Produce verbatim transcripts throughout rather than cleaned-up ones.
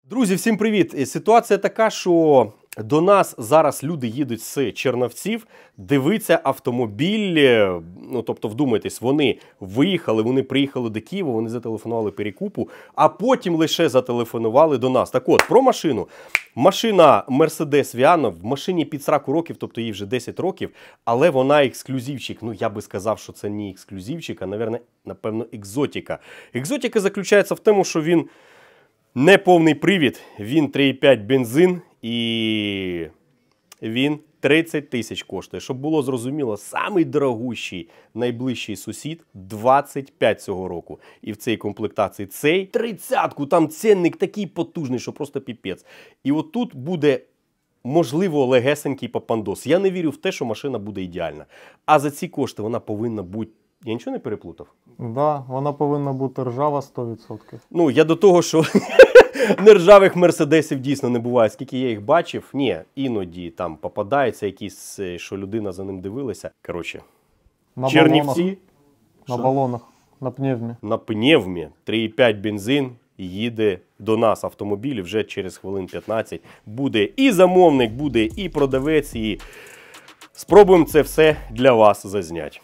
Друзі, всім привіт! Ситуація така, що до нас зараз люди їдуть з Чернівців, дивиться автомобіль, ну тобто вдумайтесь, вони виїхали, вони приїхали до Києва, вони зателефонували перекупу, а потім лише зателефонували до нас. Так от, про машину. Машина Mercedes Viano, в машині під сорок років, тобто їй вже десять років, але вона ексклюзивчик. Ну, я би сказав, що це не ексклюзивчик, а, напевно, напевно екзотика. Екзотика заключається в тому, що він не повний привід, він три і п'ять бензин і він тридцять тисяч коштує. Щоб було зрозуміло, самий дорогущий найближчий сусід двадцять п'ять цього року. І в цій комплектації цей тридцятку, там цінник такий потужний, що просто піпець. І от тут буде, можливо, легесенький попандос. Я не вірю в те, що машина буде ідеальна. А за ці кошти вона повинна бути... Я нічого не переплутав? Так, да, вона повинна бути ржава сто відсотків. Ну, я до того, що нержавих мерседесів дійсно не буває. Скільки я їх бачив, ні, іноді там попадаються якісь, що людина за ним дивилася. Коротше, на Чернівці. Балонах. На балонах, на пневмі. На пневмі три і п'ять бензин їде до нас автомобіль, вже через хвилин п'ятнадцять буде і замовник, буде і продавець, і спробуємо це все для вас зазняти.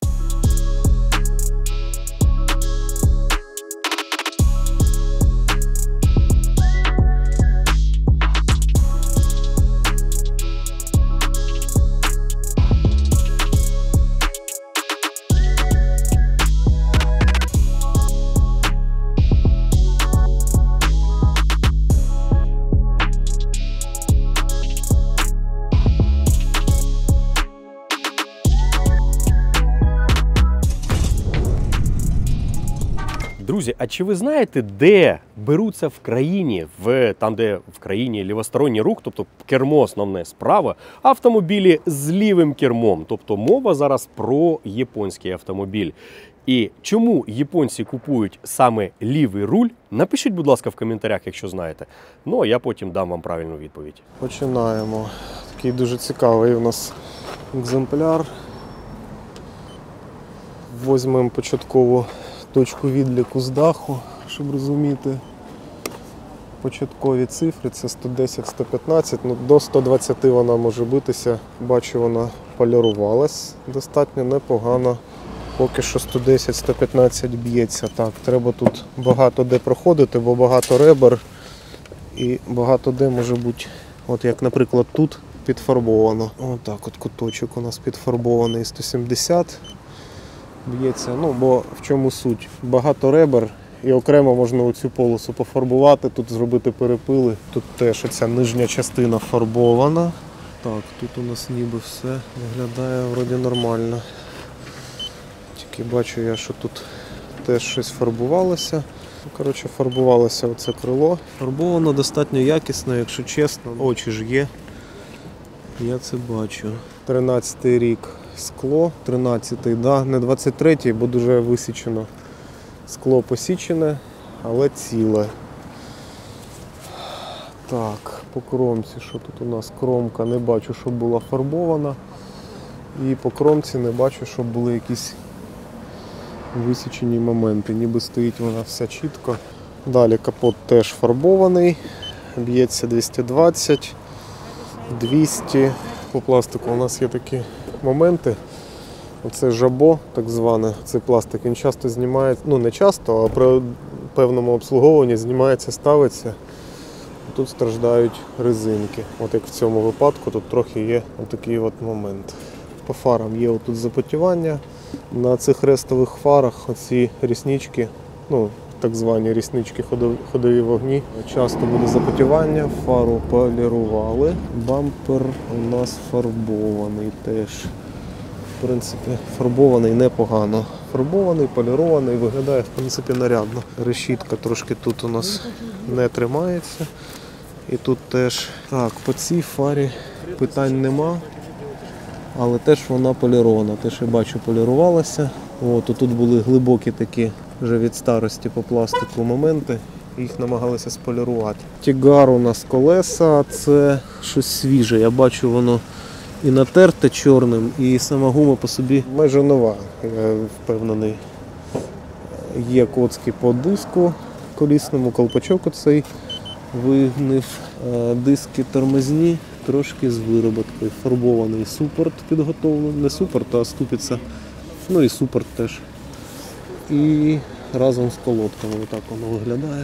Друзі, а чи ви знаєте, де беруться в країні, в, там де в країні лівосторонній рух, тобто кермо основне справа, автомобілі з лівим кермом? Тобто мова зараз про японський автомобіль. І чому японці купують саме лівий руль? Напишіть, будь ласка, в коментарях, якщо знаєте. Ну, а я потім дам вам правильну відповідь. Починаємо. Такий дуже цікавий у нас екземпляр. Візьмемо початкову точку відліку з даху, щоб розуміти початкові цифри. Це сто десять - сто п'ятнадцять, ну, до сто двадцять вона може битися. Бачу, вона полірувалась достатньо непогано. Поки що сто десять - сто п'ятнадцять б'ється. Так, треба тут багато де проходити, бо багато ребер і багато де може бути, от як, наприклад, тут підфарбовано. Отак от куточок у нас підфарбований, сто сімдесят. Б'ється, ну, бо в чому суть? Багато ребер і окремо можна оцю полосу пофарбувати, тут зробити перепили. Тут теж оця нижня частина фарбована. Так, тут у нас ніби все виглядає вроді нормально. Тільки бачу я, що тут теж щось фарбувалося. Коротше, фарбувалося оце крило. Фарбовано достатньо якісно, якщо чесно. Очі ж є. Я це бачу. тринадцятий рік. Скло, тринадцятий, да, не двадцять третій, бо дуже висічено. Скло посічене, але ціле. Так, по кромці, що тут у нас? Кромка, не бачу, щоб була фарбована. І по кромці не бачу, щоб були якісь висічені моменти. Ніби стоїть вона вся чітко. Далі капот теж фарбований. Б'ється двісті двадцять, двісті. По пластику у нас є такі моменти. Оце жабо, так зване, цей пластик, він часто знімається, ну не часто, а при певному обслуговуванні знімається, ставиться. Тут страждають резинки. От як в цьому випадку, тут трохи є отакий от момент. По фарам є отут запотівання. На цих рестових фарах оці ріснички, ну так звані ріснички, ходові вогні. Часто буде запотівання, фару полірували. Бампер у нас фарбований теж. В принципі, фарбований непогано. Фарбований, полірований, виглядає в принципі нарядно. Решітка трошки тут у нас не тримається. І тут теж. Так, по цій фарі питань нема, але теж вона полірована. Теж я бачу, полірувалася. От, тут були глибокі такі вже від старості по пластику моменти. Їх намагалися сполірувати. Тігар у нас колеса, це щось свіже. Я бачу, воно і натерте чорним, і сама гума по собі майже нова, я впевнений. Є коцки по диску колісному, колпачок оцей Вигнив е, диски тормозні, трошки з вироботкою. Фарбований супорт підготовлений, не супорт, а ступиця. Ну і супорт теж. І разом з колодками, отак воно виглядає.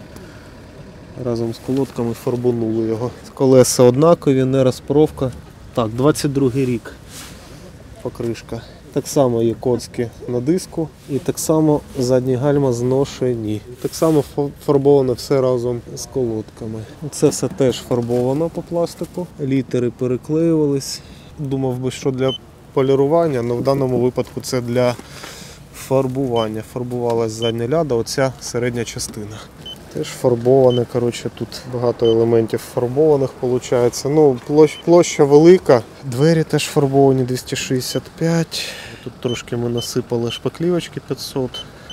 Разом з колодками фарбанули його. Колеса однакові, не розпоровка. Так, двадцять другий рік покришка. Так само є коцки на диску і так само задні гальма зношені. Так само фарбовано все разом з колодками. Це все теж фарбовано по пластику. Літери переклеювались. Думав би, що для полірування, але в даному випадку це для фарбування. Фарбувалась задня ляда, оця середня частина. Теж фарбоване, коротше, тут багато елементів фарбованих виходить. Ну, площ, площа велика. Двері теж фарбовані двісті шістдесят п'ять. Тут трошки ми насипали шпаклівочки п'ятсот,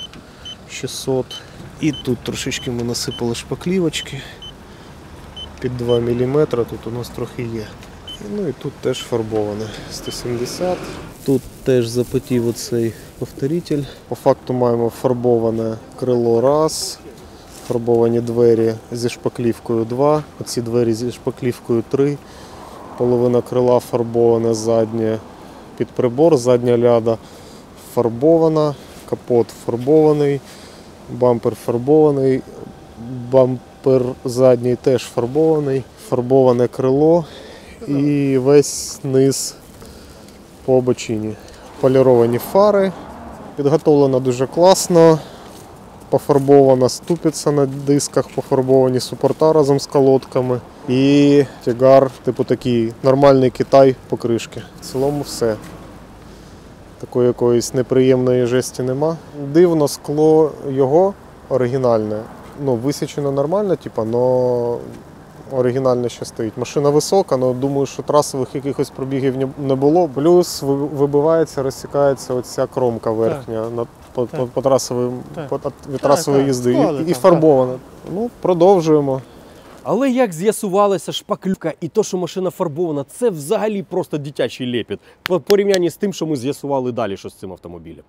шістсот. І тут трошечки ми насипали шпаклівочки під два міліметри, тут у нас трохи є. Ну і тут теж фарбоване сто сімдесят. Тут теж запотів оцей повторитель. По факту маємо фарбоване крило раз. Фарбовані двері зі шпаклівкою два, оці двері зі шпаклівкою три, половина крила фарбована заднє під прибор, задня ляда фарбована, капот фарбований, бампер фарбований, бампер задній теж фарбований, фарбоване крило і весь низ по обочині. Поліровані фари, підготовлено дуже класно. Пофарбована ступиця на дисках, пофарбовані супорта разом з колодками і тягар, типу такий нормальний Китай покришки. В цілому все. Такої якоїсь неприємної жесті нема. Дивно, скло його оригінальне. Ну, висічено нормально, типу, але оригінальне ще стоїть. Машина висока, але думаю, що трасових якихось пробігів не було. Плюс вибивається, розсікається оця кромка верхня. Так. По, по, по трасовій, по, від трасової їзди і, і, і фарбована. Ну, продовжуємо. Але як з'ясувалося, шпаклівка і то, що машина фарбована, це взагалі просто дитячий лепіт. По порівнянні з тим, що ми з'ясували далі, що з цим автомобілем.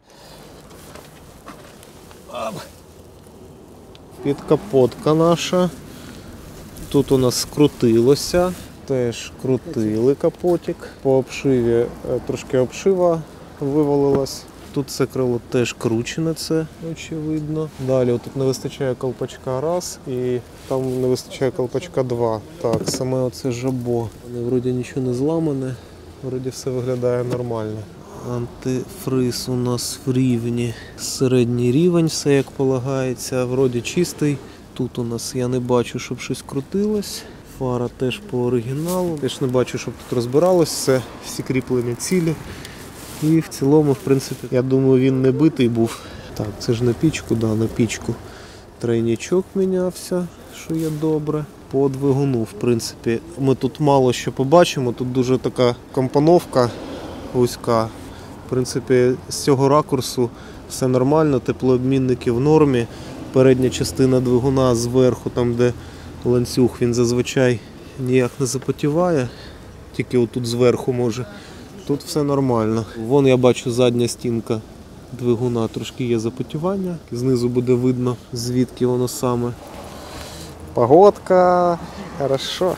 Підкапотка наша. Тут у нас скрутилося. Теж крутили капотик. По обшиві трошки обшива вивалилась. Тут це крило теж кручене, це очевидно. Далі тут не вистачає колпачка раз і там не вистачає колпачка два. Так, саме оце жабо. Вроді нічого не зламане, вроді все виглядає нормально. Антифриз у нас в рівні. Середній рівень, все як полагається, вроді чистий. Тут у нас я не бачу, щоб щось крутилось. Фара теж по оригіналу. Теж не бачу, щоб тут розбиралось все, всі кріплення цілі. І в цілому, в принципі, я думаю, він не битий був. Так, це ж на пічку, да, на пічку. Тройничок мінявся, що є добре. По двигуну, в принципі, ми тут мало що побачимо. Тут дуже така компоновка вузька. В принципі, з цього ракурсу все нормально, теплообмінники в нормі. Передня частина двигуна зверху, там де ланцюг, він зазвичай ніяк не запотіває. Тільки отут зверху може. Тут все нормально. Вон я бачу задня стінка двигуна, трошки є запотівання. Знизу буде видно, звідки воно саме. Погодка, хорошо.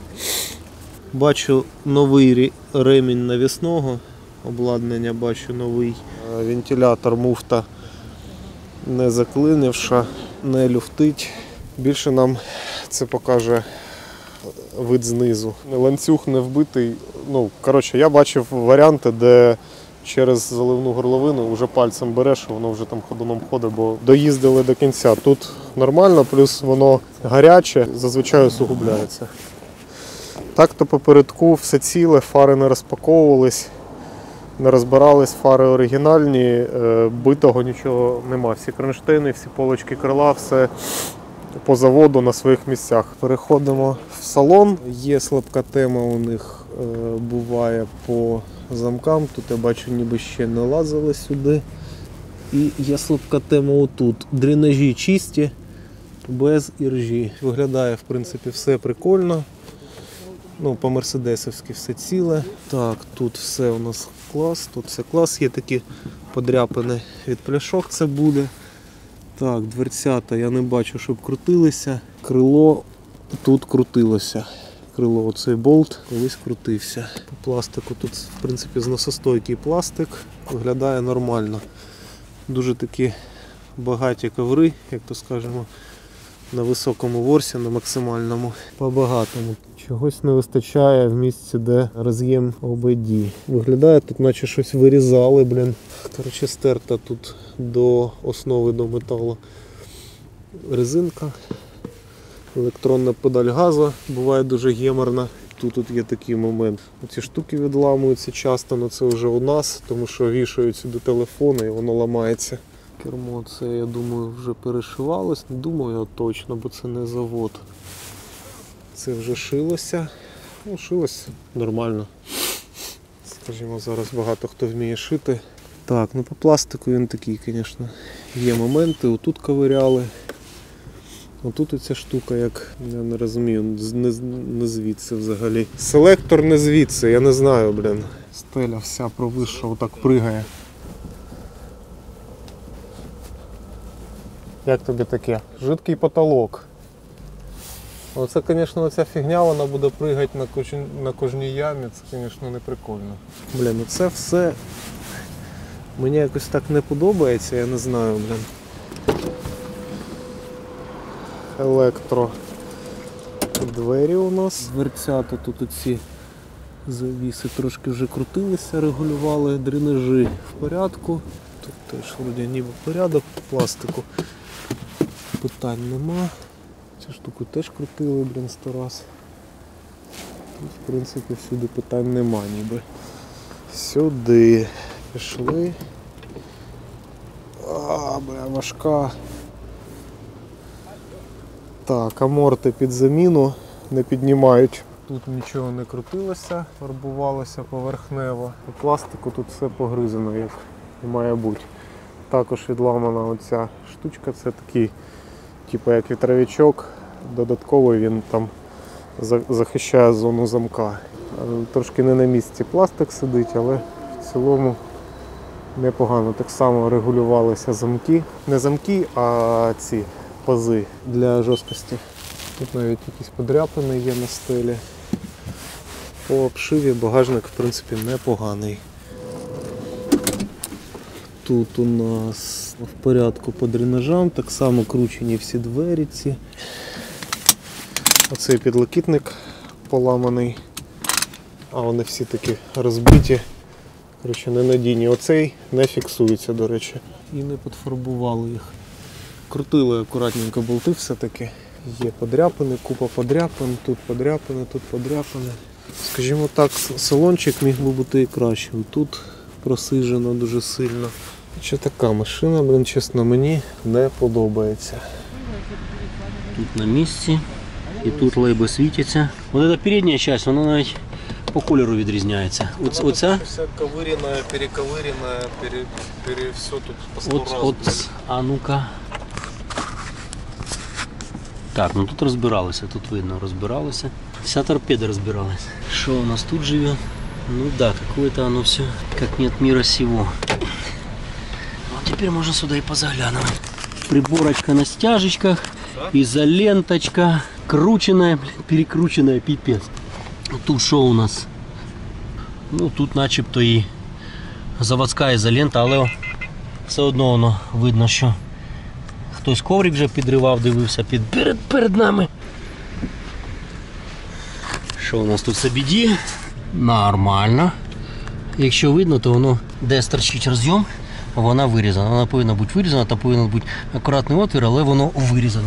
Бачу новий ремінь навісного обладнання, бачу новий. Вентилятор, муфта не заклинивша, не люфтить. Більше нам це покаже вид знизу. Ланцюг не вбитий. Ну, коротше, я бачив варіанти, де через заливну горловину вже пальцем береш, і воно вже там ходуном ходить, бо доїздили до кінця. Тут нормально, плюс воно гаряче, зазвичай усугубляється. Так-то попередку все ціле, фари не розпаковувались, не розбирались, фари оригінальні, битого нічого нема. Всі кронштейни, всі полочки крила, все по заводу на своїх місцях. Переходимо в салон. Є слабка тема у них, буває по замкам. Тут я бачу, ніби ще не лазили сюди. І є слабка тема отут. Дренажі чисті, без іржі. Виглядає, в принципі, все прикольно. Ну, по-мерседесовськи все ціле. Так, тут все у нас клас, тут все клас. Є такі подряпини від пляшок, це буде. Так, дверцята я не бачу, щоб крутилися. Крило тут крутилося. Крило, оцей болт колись крутився. По пластику тут, в принципі, зносостойкий пластик, виглядає нормально. Дуже такі багаті коври, як то скажемо, на високому ворсі, на максимальному. По-багатому. Чогось не вистачає в місці, де роз'єм о бе ді. Виглядає тут, наче щось вирізали, блін. Коротше, стерта тут до основи, до металу резинка. Електронна педаль газу буває дуже геморна. Тут, тут є такий момент. Ці штуки відламуються часто, але це вже у нас, тому що вішають сюди телефони і воно ламається. Кермо це, я думаю, вже перешивалось. Не думаю я точно, бо це не завод. Це вже шилося. Ну, шилось нормально. Скажімо, зараз багато хто вміє шити. Так, ну по пластику він такий, звісно, є моменти. Отут ковиряли. Отут оця штука, як, я не розумію, не, не звідси взагалі. Селектор не звідси, я не знаю, блін. Стеля вся провисша, отак пригає. Як тобі таке? Жидкий потолок. Оце, звісно, оця фігня, вона буде пригати на, кож... на кожній ямі, це, звісно, не прикольно. Блін, ну це все мені якось так не подобається, я не знаю, блін. Електро двері у нас. Дверцята тут оці завіси трошки вже крутилися, регулювали, дренажі в порядку. Тут теж вроді ніби порядок по пластику. Питань нема. Цю штуку теж крутили, блін, сто раз. Тут, в принципі, всюди питань нема ніби. Сюди пішли. А, бля, важка. Так, аморти під заміну не піднімають. Тут нічого не крутилося, фарбувалося поверхнево. У пластику тут все погризано, як і має бути. Також відламана оця штучка, це такий, типу як вітровичок. Додатково він там захищає зону замка. Трошки не на місці пластик сидить, але в цілому непогано. Так само регулювалися замки. Не замки, а ці пази для жорсткості. Тут навіть якісь подряпини є на стелі. По обшиві багажник, в принципі, непоганий. Тут у нас в порядку по дренажам, так само кручені всі двері ці. Оцей підлокітник поламаний, а вони всі такі розбиті, коротше, ненадійні. Оцей не фіксується, до речі. І не підфарбували їх. Крутили акуратненько болти все-таки. Є подряпини, купа подряпин, тут подряпини, тут подряпини. Скажімо так, салончик міг би бути і кращим. Тут просижено дуже сильно. Чи така машина, блин, чесно, мені не подобається. Тут на місці. І тут лейби світяться. Ось ця передня частина, вона навіть по кольору відрізняється. Оц, оця? Все ковиряне, перековиряне, пере, пере, все тут по сто От, от, а ну-ка. Так, ну тут розбиралися, тут видно, розбиралися. Вся торпеда розбиралась. Что у нас тут живет? Ну да, какое-то оно все, как нет мира сего. Вот теперь можно сюда и позаглянуть. Приборочка на стяжечках, изоленточка, крученная, блин, перекрученная, пипец. Тут что у нас? Ну тут начебто і заводська ізолента, але все одно воно видно, що хтось коврик вже підривав, дивився під перед, перед нами. Що у нас тут в біді? Нормально. Якщо видно, то воно де стерчить розйом, вона вирізана. Вона повинна бути вирізана, там повинен бути акуратний отвір, але воно вирізано.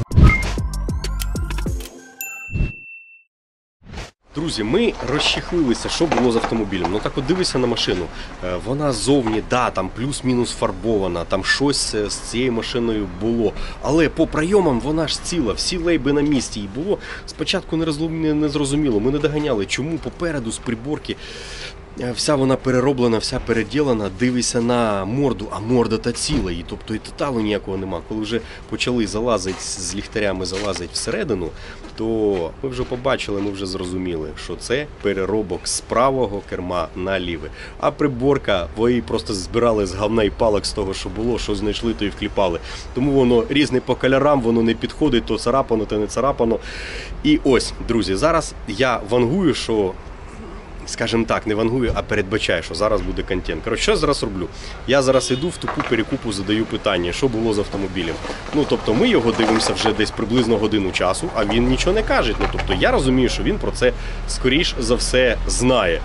Друзі, ми розчехлилися, що було з автомобілем. Ну так от дивися на машину. Вона ззовні, да, там плюс-мінус фарбована, там щось з цією машиною було. Але по прийомам вона ж ціла, всі лейби на місці. І було спочатку не зрозуміло, ми не доганяли, чому попереду з приборки вся вона перероблена, вся переділена, дивися на морду, а морда та ціла, і тобто і тоталу ніякого нема. Коли вже почали залазити з ліхтарями, залазити всередину, то ми вже побачили, ми вже зрозуміли, що це переробок з правого керма на ліве. А приборка, ви її просто збирали з говна і палок з того, що було, що знайшли, то і вкліпали. Тому воно різне по кольорам, воно не підходить, то царапано, то не царапано. І ось, друзі, зараз я вангую, що, скажімо так, не вангую, а передбачаю, що зараз буде контент. Коротше, що я зараз роблю? Я зараз іду в таку перекупу, задаю питання, що було з автомобілем. Ну, тобто, ми його дивимося вже десь приблизно годину часу, а він нічого не каже. Ну, тобто, я розумію, що він про це, скоріш за все, знає.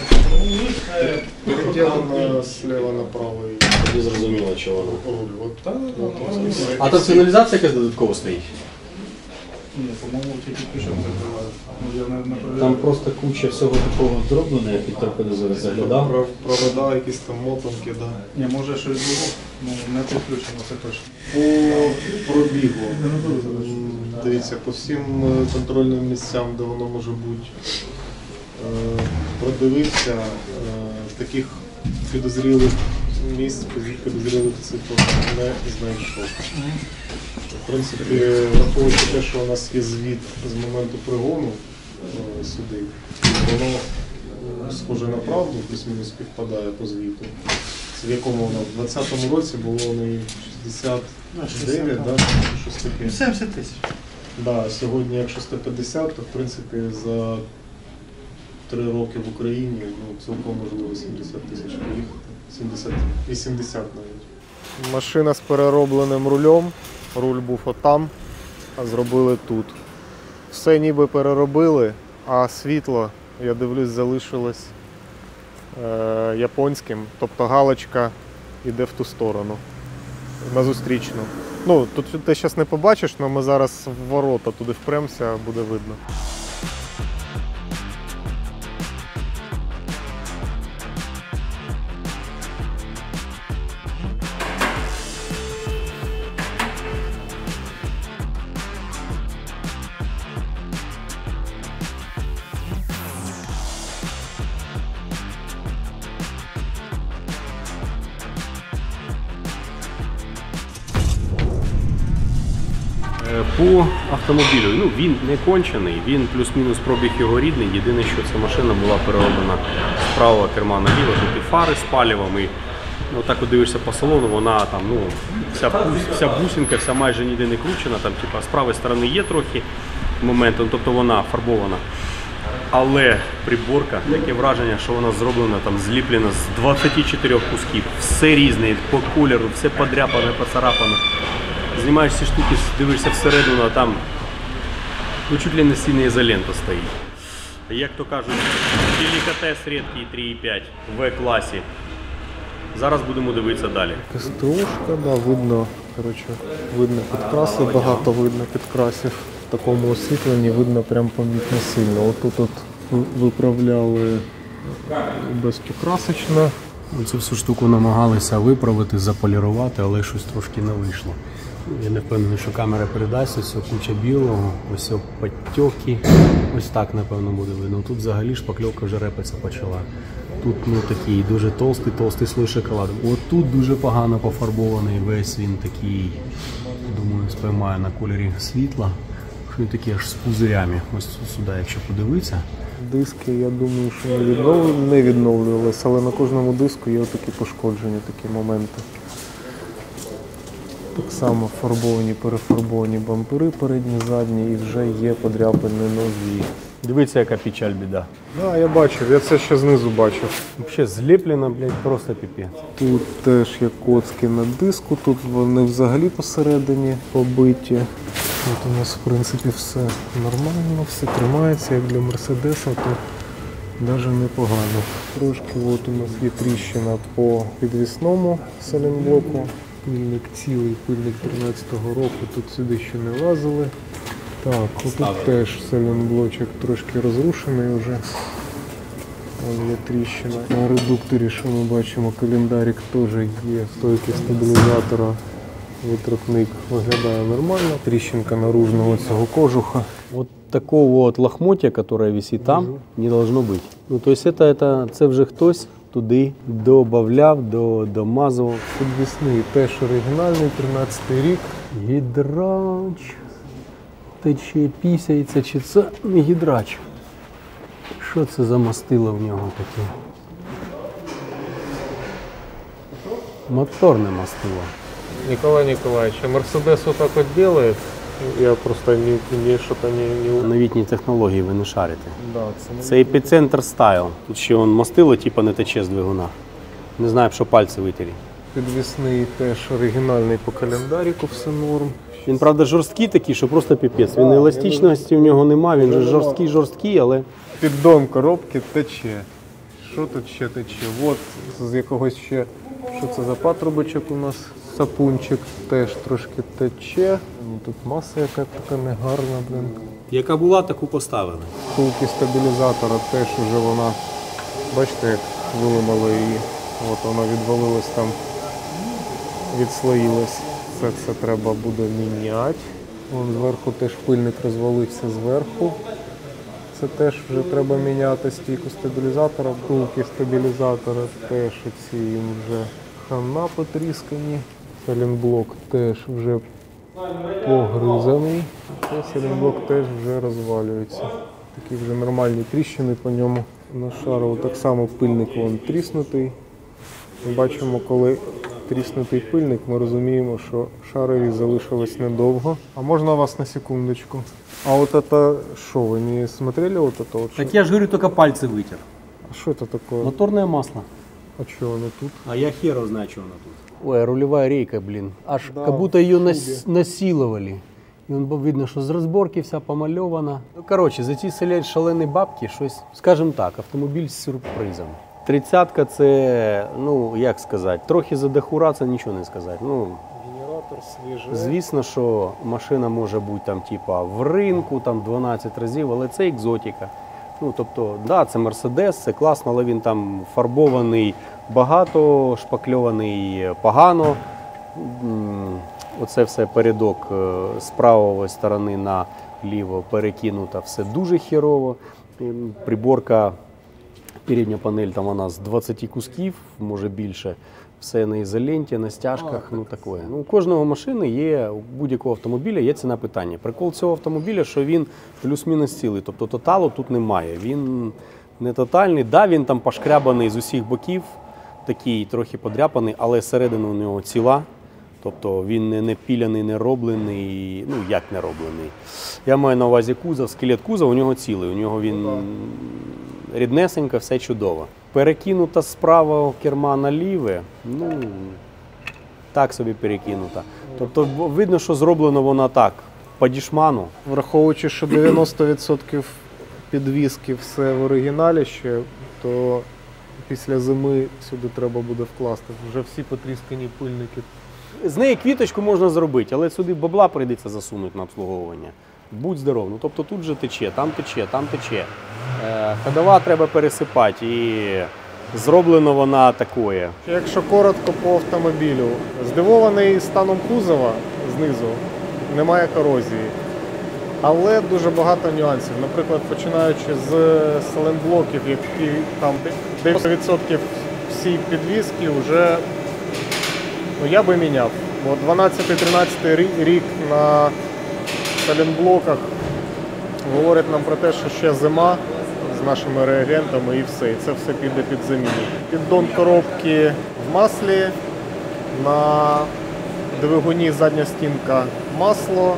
Переділено слева направо. Тоді зрозуміло, чого воно. Руль. От так. А там сигналізація якась додатково стоїть? Ні, по-моєму, тільки пішов закриваю. Я не, не провіряю. Там просто куча всього такого зроблено, я під торпедозор заглядав. Пров- Провода, якісь там мотанки, да. Ні, може щось було, ну не підключено, це точно. По пробігу. М, Дивіться, по всім е, контрольним місцям, де воно може бути, е, продивився, е, таких підозрілих місць, підозрілих цифр не знайшов. В принципі, враховуючи те, що у нас є звіт з моменту пригону е, сюди, воно е, схоже на правду, плюс-мінус співпадає по звіту. В якому воно в двадцятому році було не шістдесят дев'ять, да, щось таке. сімдесят тисяч. Да, сьогодні, якщо сто п'ятдесят, то в принципі за три роки в Україні ну, цілком можливо сімдесят тисяч поїхати. сімдесят, вісімдесят навіть. Машина з переробленим рулем. Руль був отам, а зробили тут. Все ніби переробили, а світло, я дивлюсь, залишилось е, японським. Тобто галочка йде в ту сторону, на зустрічну. Ну, тут ти зараз не побачиш, але ми зараз в ворота туди впремся, буде видно. По автомобілю, ну він не кончений, він плюс-мінус пробіг його рідний. Єдине, що ця машина була перероблена з правого керма на ліво, тут і фари з палівом, і ну, так от дивишся по салону, вона там, ну, вся, вся бусинка, вся майже ніде не кручена, там, типа, з правої сторони є трохи моментом, тобто вона фарбована. Але приборка, таке враження, що вона зроблена, там, зліплена з двадцяти чотирьох кусків, все різне, по кольору, все подряпане, поцарапане. Знімаєш ці штуки, дивишся всередину, а там ну, чуть ли не стільна ізолента стоїть. Як то кажуть, делікатес рідкий три і п'ять в класі. Зараз будемо дивитися далі. СТОшка, да, видно, коротше, видно підкраси, багато видно підкрасів. В такому освітленні видно прям помітно сильно. Отут от виправляли безпокрасочно. Цю всю штуку намагалися виправити, заполірувати, але щось трошки не вийшло. Я не впевнений, що камера передасть, ось куча білого, ось потьоки, ось так напевно буде видно. Тут взагалі шпакльовка вже репатися почала. Тут ну такий дуже толстий, толстий слой шоколаду. От тут дуже погано пофарбований, весь він такий, думаю, сприймає на кольорі світла. Що він такий аж з пузирями, ось сюди, якщо подивитися. Диски, я думаю, що не, відновлю... не відновлювалися, але на кожному диску є такі пошкодження, такі моменти. Так само фарбовані, перефарбовані бампери передні, задні і вже є подряпини нові. Дивіться, яка печаль, біда. Так, да, я бачив, я це ще знизу бачив. Взагалі зліплено, блядь, просто піпець. Тут теж є коцки на диску, тут вони взагалі посередині побиті. Тут у нас, в принципі, все нормально, все тримається, як для Мерседеса, то навіть непогано. Трошки от у нас є тріщина по підвісному салінблоку. Пильник цілий, пильник тринадцятого року, тут сюди ще не лазили. Так, тут теж салінблочок трошки розрушений вже. Ось є тріщина. На редукторі, що ми бачимо, календарик теж є, стойки стабілізатора Витрухник виглядає нормально. Тріщинка наружного цього кожуха. Вот такого вот лохмотья, которое висит там, не должно быть. Ну, то есть это, это, це вже хтось туди добавляв, до, домазував. Підвісний теж оригінальний, тринадцятий рік. Гідрач. Тече, пісяється, чи це не гідрач? Що це за мастило в нього таке? Моторне мастило. Николай Николаевич, а Мерседес вот так вот делает? Я просто не, не что-то не, не... Новітні технології ви не шарите. Да, це Це епіцентр стайл. Тут ще он мастило, типа не тече з двигуна. Не знаю, що пальці витері. підвісний теж оригінальний по календаріку, все норм. Він, правда, жорсткий такий, що просто піпець. Він еластичності в нього нема, він же жорсткий, жорсткий, але Піддон коробки тече. Що тут ще тече? От з якогось ще, що це за патрубочок у нас? Сапунчик теж трошки тече. Ну, тут маса яка така негарна, блин. яка була, таку поставили. Втулки стабілізатора теж уже вона, бачите, як виламало її. От вона відвалилась там, відслоїлась. Це, це треба буде міняти. Вон зверху теж пильник розвалився зверху. Це теж вже треба міняти стійку стабілізатора. Втулки стабілізатора теж ці їм вже хана потріскані. Салінблок теж вже погризаний. Салінблок теж вже розвалюється. Такі вже нормальні тріщини по ньому. На шару так само пильник вон тріснутий. Ми бачимо, коли тріснутий пильник, ми розуміємо, що шарові залишилось недовго. А можна вас на секундочку? А от это що, ви не смотрели вот это? Вот, Так я ж говорю, тільки пальці витер. А що це таке? Моторне масло. А що воно тут? А я хер знаю, что она тут. Ой, рулевая рейка, блин. Аж Да, как будто ее в нас, насиловали. І он, видно, що з розборки вся помальована. Ну, коротше, за ці селять шалені бабки, щось, скажімо так, автомобіль з сюрпризом. Тридцятка це, ну, як сказати, трохи задахура, це нічого не сказати. Ну, Генератор свіжий. звісно, що машина може бути там, типа, в ринку, там дванадцять разів, але це екзотика. Ну, тобто, да, це Мерседес, це класно, але він там фарбований багато, шпакльований погано. М, Оце все передок е, з правої сторони на ліво перекинуто, все дуже хірово. Ем, Приборка, передня панель, там вона з двадцяти кусків, може більше. Все на ізоленті, на стяжках, ну таке. Ну, у кожного машини є, у будь-якого автомобіля є ціна питання. Прикол цього автомобіля, що він плюс-мінус цілий, тобто тоталу тут немає. Він не тотальний, да, він там пошкрябаний з усіх боків, такий трохи подряпаний, але середина у нього ціла. Тобто він не, не піляний, не роблений, ну як не роблений. Я маю на увазі кузов, скелет кузова у нього цілий, у нього він ріднесенько, все чудово. Перекинута з правого керма на ліве, ну так собі перекинута. Тобто видно, що зроблено вона так, по дішману. Враховуючи, що дев'яносто відсотків підвіски все в оригіналі ще, то після зими сюди треба буде вкласти. Вже всі потріскані пильники. З неї квіточку можна зробити, але сюди бабла прийдеться засунути на обслуговування. Будь здоров. Ну, тобто тут же тече, там тече, там тече. Е, ходова треба пересипати і зроблено вона такое. Якщо коротко по автомобілю, здивований станом кузова знизу, немає корозії. Але дуже багато нюансів. Наприклад, починаючи з саленблоків, які там дев'яносто відсотків всій підвіски вже, ну, я би міняв. Бо дванадцятий-тринадцятий рік на саленблоках говорить нам про те, що ще зима з нашими реагентами і все. І це все піде під заміну. Піддон коробки в маслі, на двигуні задня стінка масло,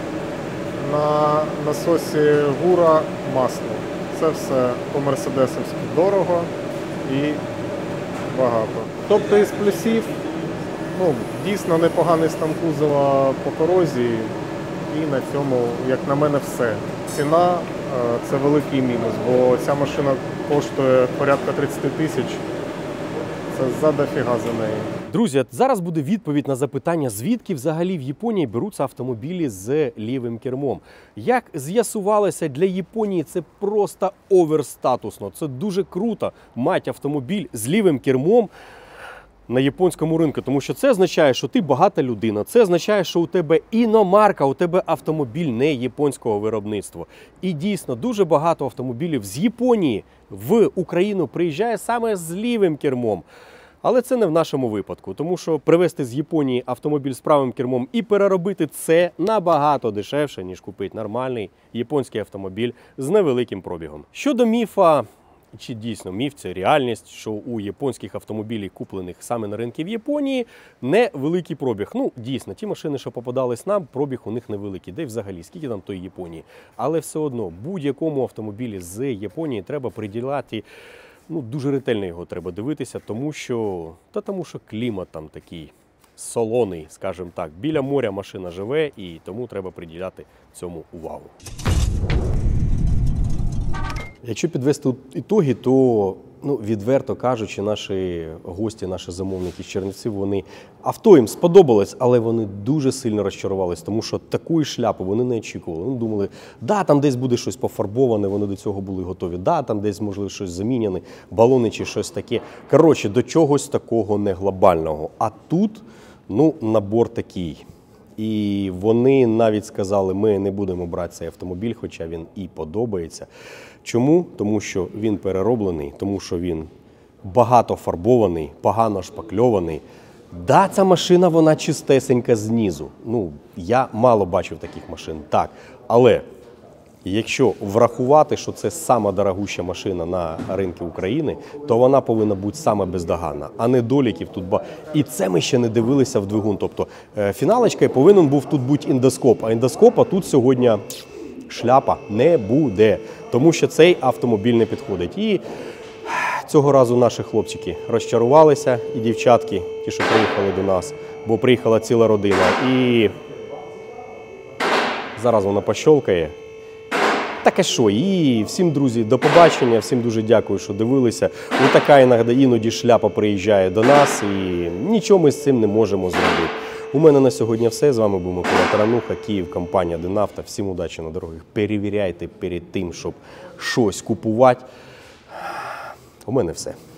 на насосі гура масло. Це все по-мерседесовськи дорого і багато. Тобто із плюсів, ну, дійсно непоганий стан кузова по корозії, і на цьому, як на мене, все. Ціна – це великий мінус, бо ця машина коштує порядка тридцять тисяч. Це задофіга за неї. Друзі, зараз буде відповідь на запитання, звідки взагалі в Японії беруться автомобілі з лівим кермом. Як з'ясувалося, для Японії це просто оверстатусно. Це дуже круто мати автомобіль з лівим кермом. на японському ринку, тому що це означає, що ти багата людина, це означає, що у тебе іномарка, у тебе автомобіль не японського виробництва. І дійсно, дуже багато автомобілів з Японії в Україну приїжджає саме з лівим кермом. Але це не в нашому випадку, тому що привезти з Японії автомобіль з правим кермом і переробити це набагато дешевше, ніж купити нормальний японський автомобіль з невеликим пробігом. Щодо міфа, чи дійсно міф, це реальність, що у японських автомобілів, куплених саме на ринку в Японії, невеликий пробіг. Ну, дійсно, ті машини, що попадались нам, пробіг у них невеликий. Де взагалі, скільки там тої Японії. Але все одно, будь-якому автомобілі з Японії треба приділяти, ну, дуже ретельно його треба дивитися, тому що, та тому що клімат там такий солоний, скажімо так. Біля моря машина живе, і тому треба приділяти цьому увагу. Якщо підвести ітоги, то, ну, відверто кажучи, наші гості, наші замовники з Чернівців, вони, авто їм сподобалось, але вони дуже сильно розчарувались, тому що такої шляпи вони не очікували. Вони думали, да, там десь буде щось пофарбоване, вони до цього були готові, да, там десь, можливо, щось заміняне, балони чи щось таке. Коротше, до чогось такого не глобального. А тут, ну, набор такий. І вони навіть сказали, ми не будемо брати цей автомобіль, хоча він і подобається. Чому? Тому що він перероблений, тому що він багато фарбований, погано шпакльований. Да, ця машина, вона чистесенька знизу. Ну, я мало бачив таких машин, так. Але якщо врахувати, що це сама дорогуща машина на ринку України, то вона повинна бути саме бездоганна, а недоліків тут багато. І це ми ще не дивилися в двигун. Тобто фіналочкою повинен був тут бути індоскоп, а індоскопа тут сьогодні шляпа не буде, тому що цей автомобіль не підходить. І цього разу наші хлопчики розчарувалися, і дівчатки, ті, що приїхали до нас, бо приїхала ціла родина. І зараз вона пощолкає. Таке що, і всім, друзі, до побачення, всім дуже дякую, що дивилися. Ось така іноді, іноді шляпа приїжджає до нас, і нічого ми з цим не можемо зробити. У мене на сьогодні все. З вами був Микола Тарануха, Київ, компанія Динавто. Всім удачі на дорогах. Перевіряйте перед тим, щоб щось купувати. У мене все.